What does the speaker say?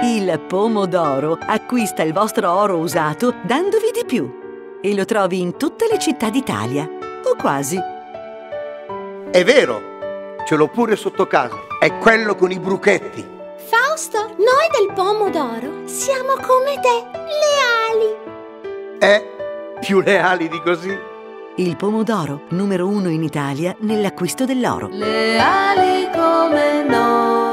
Il Pomodoro acquista il vostro oro usato dandovi di più. E lo trovi in tutte le città d'Italia, o quasi. È vero, ce l'ho pure sotto casa. È quello con i bruchetti. Fausto, noi del Pomodoro siamo come te, leali. Più leali di così. Il Pomodoro, numero 1 in Italia nell'acquisto dell'oro. Leali come noi.